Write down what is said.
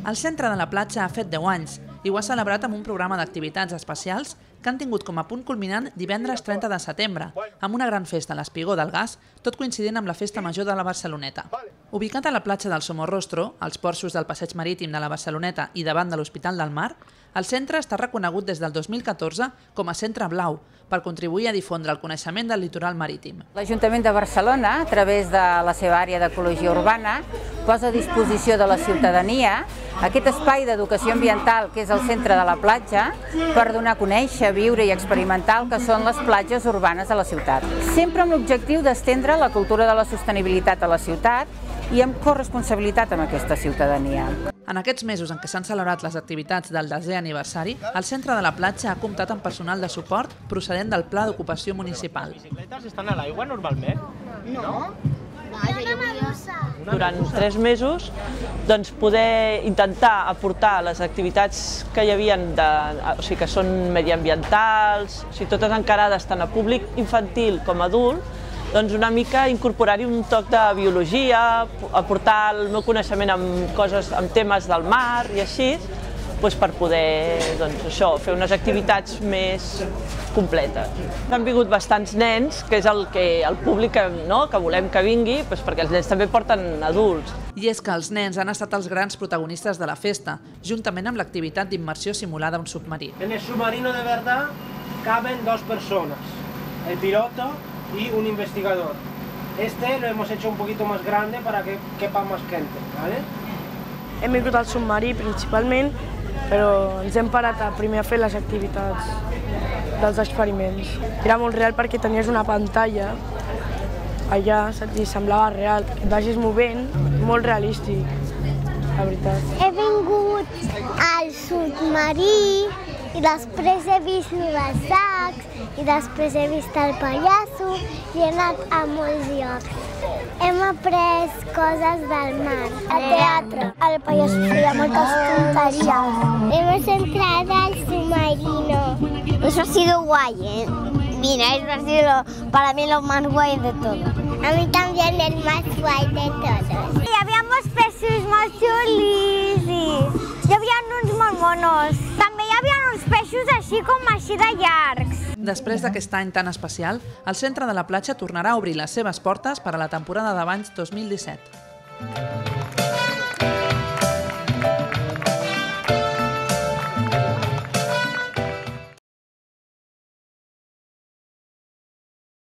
El centre de la platja ha fet 10 anys i ho ha celebrat amb un programa d'activitats especials que han tingut com a punt culminant divendres 30 de setembre, amb una gran festa a l'Espigó del Gas, tot coincidint amb la Festa Major de la Barceloneta. Ubicat a la platja del Somorrostro, als porxos del Passeig Marítim de la Barceloneta i davant de l'Hospital del Mar, el centre està reconegut des del 2014 com a Centre Blau, per contribuir a difondre el coneixement del litoral marítim. L'Ajuntament de Barcelona, a través de la seva àrea d'ecologia urbana, posa a disposició de la ciutadania aquest espai d'educació ambiental que és el centre de la platja per donar a conèixer, viure i experimentar el que són les platges urbanes a la ciutat. Sempre amb l'objectiu d'estendre la cultura de la sostenibilitat a la ciutat i amb corresponsabilitat amb aquesta ciutadania. En aquests mesos en què s'han celebrat les activitats del 10è aniversari, el centre de la platja ha comptat amb personal de suport procedent del Pla d'Ocupació Municipal. Les bicicletes estan a l'aigua normalment? No. Durant 3 mesos poder intentar aportar les activitats que hi havia, que són mediambientals, totes encarades tant a públic infantil com a adult, una mica incorporar-hi un toc de biologia, aportar el meu coneixement amb temes del mar i així, per poder fer unes activitats més completes. Han vingut bastants nens, que és el públic que volem que vingui, perquè els nens també porten adults. I és que els nens han estat els grans protagonistes de la festa, juntament amb l'activitat d'immersió simulada a un submarí. En el submarino de verdad caben 2 personas, el piloto y un investigador. Este lo hemos hecho un poquito más grande para que quepa más gente, ¿vale? Hem vingut al submarí principalment, però ens hem parat primer a fer les activitats dels experiments. Era molt real perquè tenies una pantalla allà, i semblava real, que et vagis movent, molt realístic, la veritat. He vingut al submarí i després he vist els sacs i després he vist el pallasso i he anat a molts llocs. Hem après coses del mar, al teatre. El pallasso feia moltes tonterías. Hemos entrado al submarino. Eso ha sido guay, ¿eh? Mira, eso ha sido para mí lo más guay de todo. A mí también el más guay de todos. Hi havia molts peixos molt xulis i hi havia uns molt monos. També hi havia uns peixos així de llargs. Després d'aquest any tan especial, el centre de la platja tornarà a obrir les seves portes per a la temporada de banys 2017.